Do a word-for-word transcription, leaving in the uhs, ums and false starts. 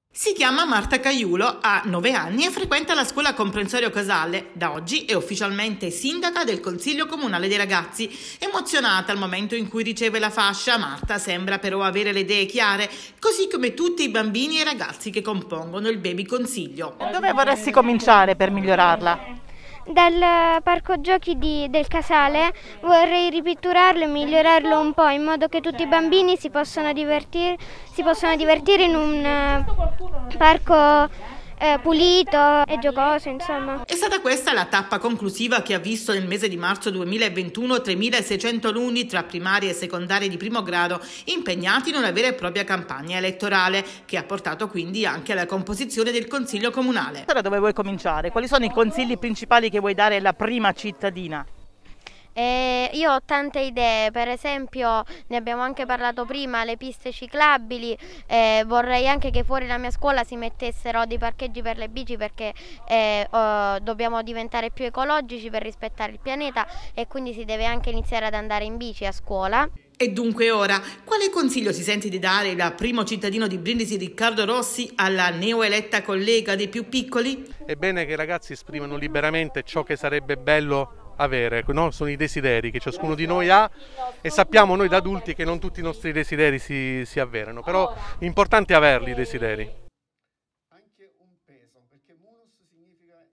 Si chiama Marta Caiulo, ha nove anni e frequenta la scuola comprensorio Casale. Da oggi è ufficialmente sindaca del Consiglio Comunale dei Ragazzi. Emozionata al momento in cui riceve la fascia, Marta sembra però avere le idee chiare, così come tutti i bambini e ragazzi che compongono il Baby Consiglio. Dove vorresti cominciare per migliorarla? Dal parco giochi di, del Casale vorrei ripitturarlo e migliorarlo un po' in modo che tutti i bambini si possano divertire, si possano divertire in un uh, parco eh, pulito e giocoso, insomma. È stata questa la tappa conclusiva che ha visto nel mese di marzo duemilaventuno tremilaseicento alunni tra primarie e secondarie di primo grado impegnati in una vera e propria campagna elettorale che ha portato quindi anche alla composizione del Consiglio Comunale. Da dove vuoi cominciare? Quali sono i consigli principali che vuoi dare alla prima cittadina? Eh, io ho tante idee, per esempio ne abbiamo anche parlato prima, le piste ciclabili, eh, vorrei anche che fuori la mia scuola si mettessero dei parcheggi per le bici perché eh, oh, dobbiamo diventare più ecologici per rispettare il pianeta e quindi si deve anche iniziare ad andare in bici a scuola. E dunque ora, quale consiglio si sente di dare il primo cittadino di Brindisi Riccardo Rossi alla neoeletta collega dei più piccoli? È bene che i ragazzi esprimano liberamente ciò che sarebbe bello avere, no? Sono i desideri che ciascuno di noi ha e sappiamo noi da adulti che non tutti i nostri desideri si, si avverano, però è importante averli i desideri.